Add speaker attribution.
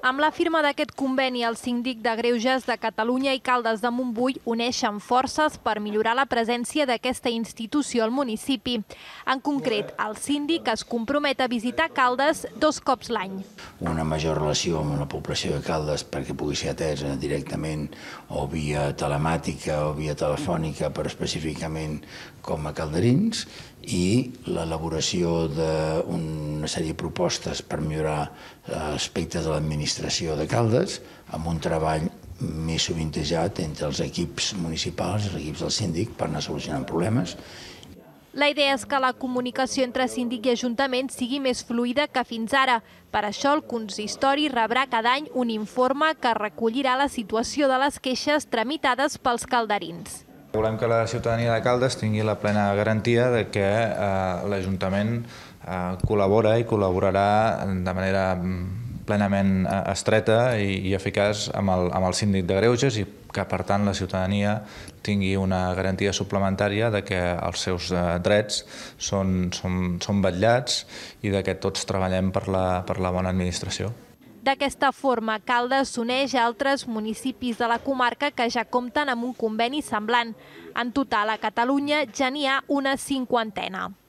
Speaker 1: Amb la firma d'aquest conveni, el síndic de Greuges de Catalunya i Caldes de Montbui uneixen forces per millorar la presència d'aquesta institució al municipi. En concret, el síndic es compromet a visitar Caldes 2 cops l'any.
Speaker 2: Una major relació amb la població de Caldes perquè pugui ser atesa directament o via telemàtica o via telefònica, però específicament com a calderins, i l'elaboració d'una sèrie de propostes per millorar aspectes de l'administració de Caldes, amb un treball més sovintejat entre els equips municipals i els equips del síndic per anar solucionant problemes.
Speaker 1: La idea és que la comunicació entre síndic i ajuntament sigui més fluida que fins ara. Per això el consistori rebrà cada any un informe que recollirà la situació de les queixes tramitades pels calderins.
Speaker 3: Volem que la ciutadania de Caldes tingui la plena garantia de que l'Ajuntament col·labora i col·laborarà de manera plenament estreta i eficaç amb el síndic de Greuges i que, per tant, la ciutadania tingui una garantia suplementària de que els seus drets són vetllats i de que tots treballem per la bona administració.
Speaker 1: D'aquesta forma, Caldes s'uneix a altres municipis de la comarca que ja compten amb un conveni semblant. En total, a Catalunya ja n'hi ha una 50.